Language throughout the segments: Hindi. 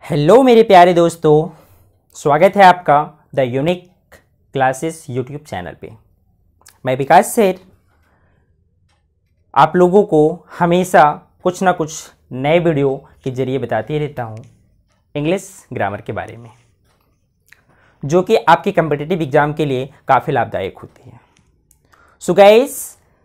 हेलो मेरे प्यारे दोस्तों, स्वागत है आपका the unique classes YouTube channel पे। मैं विकास सर आप लोगों को हमेशा कुछ ना कुछ नए वीडियो के जरिए बताते रहता हूँ इंग्लिश ग्रामर के बारे में, जो कि आपके कम्पिटिटिव एग्जाम के लिए काफ़ी लाभदायक होती है। सो गाइस,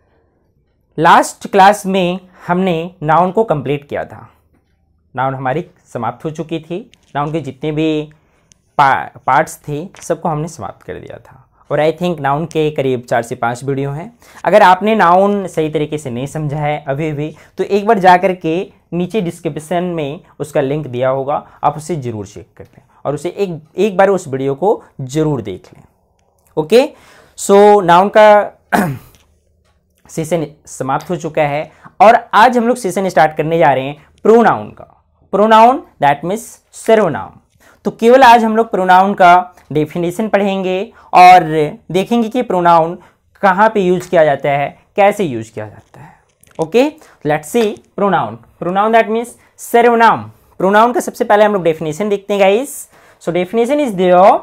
लास्ट क्लास में हमने नाउन को कंप्लीट किया था। नाउन हमारी समाप्त हो चुकी थी। नाउन के जितने भी पार्ट्स थे सबको हमने समाप्त कर दिया था, और आई थिंक नाउन के करीब 4 से 5 वीडियो हैं। अगर आपने नाउन सही तरीके से नहीं समझा है अभी भी, तो एक बार जा कर के नीचे डिस्क्रिप्शन में उसका लिंक दिया होगा, आप उसे ज़रूर चेक कर लें और उसे एक बार उस वीडियो को ज़रूर देख लें। ओके, सो नाउन का सेशन समाप्त हो चुका है और आज हम लोग सेशन स्टार्ट करने जा रहे हैं प्रोनाउन का। प्रोनाउन दैट मीन्स सर्वनाम। तो केवल आज हम लोग प्रोनाउन का डेफिनेशन पढ़ेंगे और देखेंगे कि प्रोनाउन कहाँ पे यूज किया जाता है, कैसे यूज किया जाता है। Okay, let's see pronoun. Pronoun that means सर्वनाम। प्रोनाउन का सबसे पहले हम लोग डेफिनेशन देखते हैं guys. So definition is there,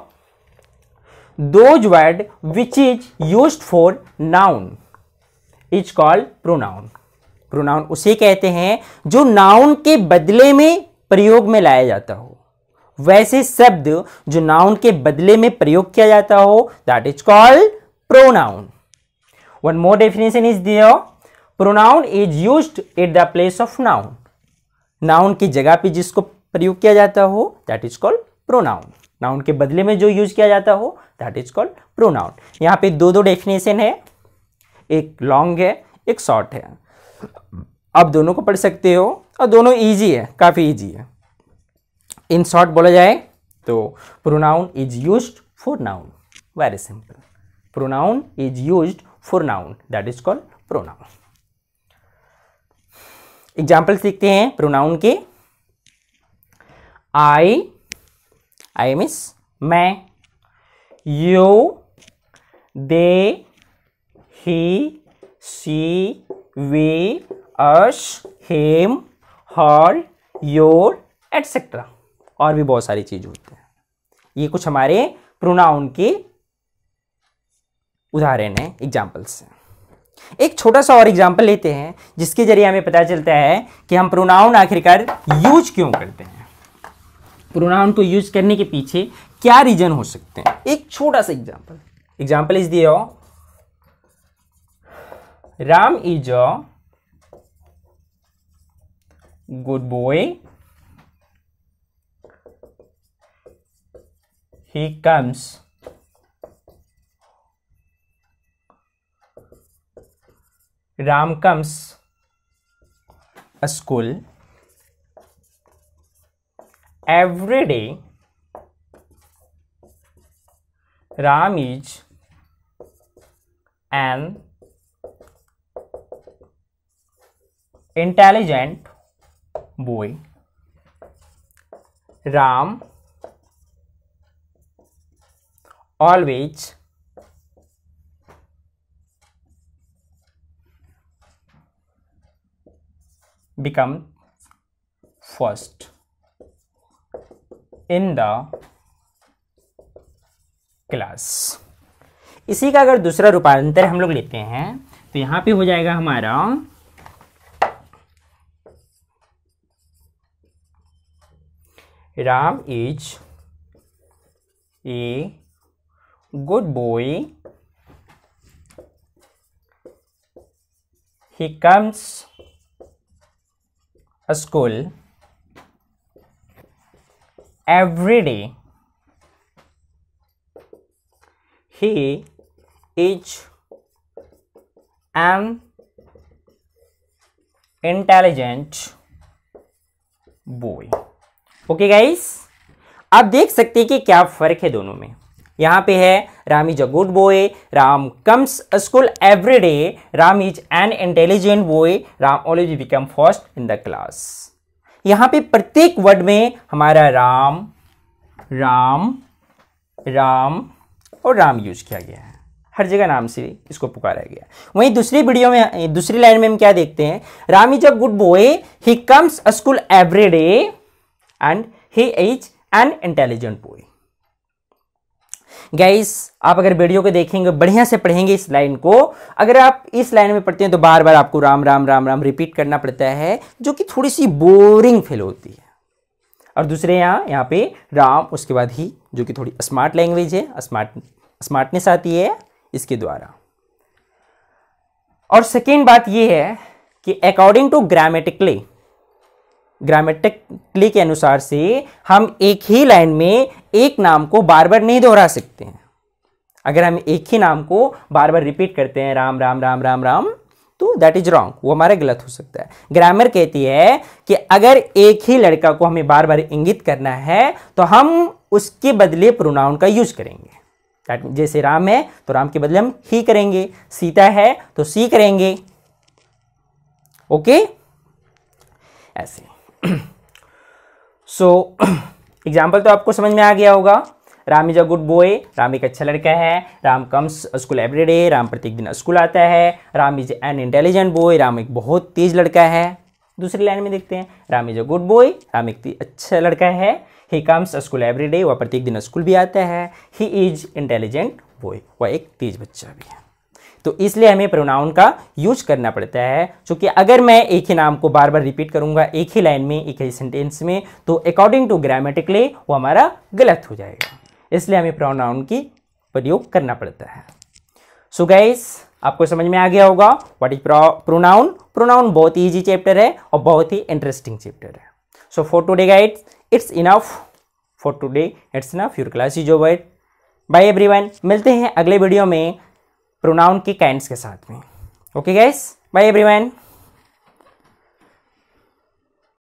those word which is used for noun is called pronoun. Pronoun उसे कहते हैं जो नाउन के बदले में प्रयोग में लाया जाता हो। वैसे शब्द जो नाउन के बदले में प्रयोग किया जाता हो that is called pronoun. One more definition is there, pronoun is used at the place of noun. Noun की जगह पे जिसको प्रयोग किया जाता हो that is called pronoun. Noun के बदले में जो यूज किया जाता हो दैट इज कॉल्ड प्रोनाउन। यहां पे दो डेफिनेशन है, एक लॉन्ग है एक शॉर्ट है। आप दोनों को पढ़ सकते हो और दोनों इजी है, काफी इजी है। इन शॉर्ट बोला जाए तो pronoun is used for noun, very simple. Pronoun is used for noun that is called pronoun. Examples देखते हैं प्रोनाउन के। आई मीन्स मैं, you, they, he, she, we, us, him, her, your, etcetera, और भी बहुत सारी चीज होती हैं। ये कुछ हमारे प्रोनाउन के उदाहरण हैं, एग्जाम्पल्स हैं। एक छोटा सा और एग्जाम्पल लेते हैं जिसके जरिए हमें पता चलता है कि हम प्रोनाउन आखिरकार यूज क्यों करते हैं, प्रोनाउन को यूज करने के पीछे क्या रीजन हो सकते हैं। एक छोटा सा एग्जाम्पल इज दिया, Ram is a good boy. He comes Ram comes a school every day. Ram is an intelligent boy. Ram always become first in the class. इसी का अगर दूसरा रूपांतर हम लोग लेते हैं तो यहां पे हो जाएगा हमारा, Ram is a good boy. He comes to school every day. He is an intelligent boy. Okay guys, आप देख सकते हैं कि क्या फर्क है दोनों में। यहां पे है Ram is a good boy, Ram comes school every day, Ram is an intelligent boy, Ram always become first in the class. यहां पे प्रत्येक वर्ड में हमारा राम राम राम और राम यूज किया गया है, हर जगह नाम से इसको पुकारा गया। वहीं दूसरी वीडियो में, दूसरी लाइन में हम क्या देखते हैं, Ram is a good boy, he comes school every day and he is an intelligent boy. Guys आप अगर वीडियो को देखेंगे, बढ़िया से पढ़ेंगे इस लाइन को, अगर आप इस लाइन में पढ़ते हैं तो बार बार आपको राम राम राम राम रिपीट करना पड़ता है, जो कि थोड़ी सी बोरिंग फील होती है। और दूसरे यहाँ पे राम, उसके बाद ही, जो कि थोड़ी स्मार्ट लैंग्वेज है, स्मार्टनेस आती है इसके द्वारा। और सेकेंड बात यह है कि अकॉर्डिंग टू ग्रामेटिकली के अनुसार से हम एक ही लाइन में एक नाम को बार बार नहीं दोहरा सकते हैं। अगर हम एक ही नाम को बार बार रिपीट करते हैं, राम राम राम राम राम, तो दैट इज रॉन्ग, वो हमारा गलत हो सकता है। ग्रामर कहती है कि अगर एक ही लड़का को हमें बार बार इंगित करना है तो हम उसके बदले प्रोनाउन का यूज करेंगे। जैसे राम है तो राम के बदले हम ही करेंगे, सीता है तो सी करेंगे, ओके ऐसे। सो एग्जाम्पल तो आपको समझ में आ गया होगा। Ram is a good boy, Ram एक अच्छा लड़का है। Ram comes school every day, Ram प्रत्येक दिन स्कूल आता है। Ram is an intelligent boy, Ram एक बहुत तेज लड़का है। दूसरी लाइन में देखते हैं, Ram is a good boy, Ram एक अच्छा लड़का है। He comes school every day, वह प्रत्येक दिन स्कूल भी आता है। ही इज इंटेलिजेंट बॉय, वह एक तेज बच्चा भी है। तो इसलिए हमें प्रोनाउन का यूज करना पड़ता है, क्योंकि अगर मैं एक ही नाम को बार बार रिपीट करूंगा एक ही लाइन में, एक ही सेंटेंस में, तो अकॉर्डिंग टू ग्रामेटिकली वो हमारा गलत हो जाएगा। इसलिए हमें प्रोनाउन की प्रयोग करना पड़ता है। सो गाइस आपको समझ में आ गया होगा व्हाट इज प्रोनाउन। प्रोनाउन बहुत ही ईजी चैप्टर है और बहुत ही इंटरेस्टिंग चैप्टर है। So for today guys it's enough, for today it's enough, your class is over. Bye everyone, मिलते हैं अगले वीडियो में प्रोनाउन के काइंड्स के साथ में। Okay guys, bye everyone.